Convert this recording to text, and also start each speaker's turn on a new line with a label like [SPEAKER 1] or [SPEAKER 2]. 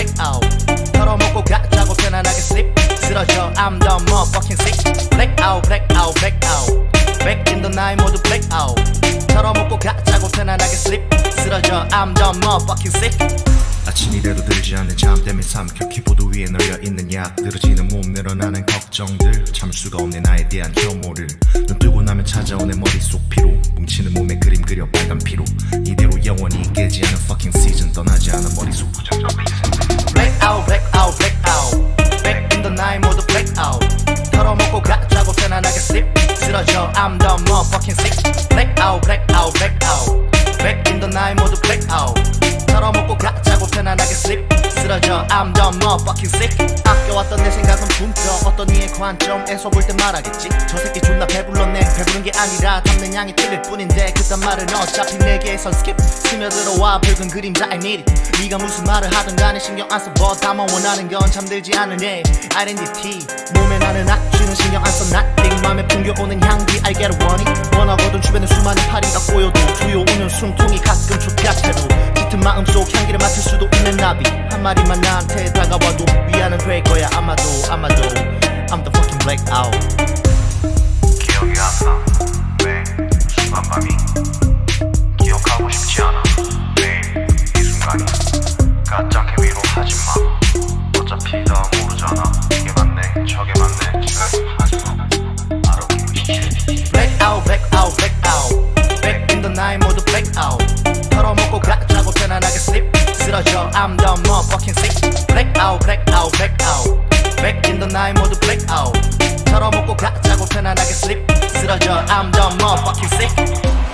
[SPEAKER 1] blackout 털어먹고 가자고 편안하게 sleep 쓰러져 I'm the motherfucking sick blackout blackout blackout back in the night 모두 blackout 털어먹고 가자고 편안하게 sleep 쓰러져 I'm the motherfucking sick
[SPEAKER 2] 아침이 돼도 들지 않는 잠 때문에 삼켜 키보드 위에 널려있는 약 늘어지는 몸 늘어나는 걱정들 참을 수가 없네 나에 대한 혐오를 눈 뜨고 나면 찾아온 내 머릿속 피로 뭉치는 몸에 그림 그려 빨간 피로 이대로 영원히 깨지 않은 fucking season 떠나지 않아 머릿속 부정적 리듬
[SPEAKER 1] blackout blackout blackout back in the night 모두 blackout 털어먹고 가자고 편안하게 sleep 쓰러져 I'm the motherfucking sick blackout blackout blackout back in the night 모두 blackout 털어먹고 가자고 편안하게 sleep 쓰러져 I'm the motherfucking sick 아껴왔던 내 생각은 붕떠 어떤 이의 관점에서 볼 때 말하겠지 저 새끼 존나 배불렀네 배부른 게 아니라 담는 양이 틀릴 뿐인데 그딴 말은 어차피 내게선 skip 스며들어와 붉은 그림자 I need it 네가 무슨 말을 하든 간에 신경 안 써 뭐 다만 원하는 건 잠들지 않은 내 identity 몸에 나는 악취는 신경 안 써 nothing 맘에 풍겨오는 향기 I get want it 원하거든 주변에 수많은 파리가 꼬여도 두려우는 숨통이 가끔 좁혀채도 짙은 마음속 향기를 맡을 수도 있는 나비 한 마리만 나한테 다가와도 위안은 될 거야 아마도 I'm the fucking blackout
[SPEAKER 2] 기억이 안 나 매일 순간 밤이 기억하고 싶지 않아 매일 이 순간이 가짜게 위로하지 마 어차피 다 모르잖아 이게 맞네 저게 맞네 하지마
[SPEAKER 1] blackout blackout blackout back in the night 모두 blackout 털어먹고 가자고 편안하게 sleep 쓰러져 I'm the motherfucking sick blackout blackout blackout back in the night 모두 blackout 털어먹고 가자고 편안하게 sleep 쓰러져 I'm the motherfucking sick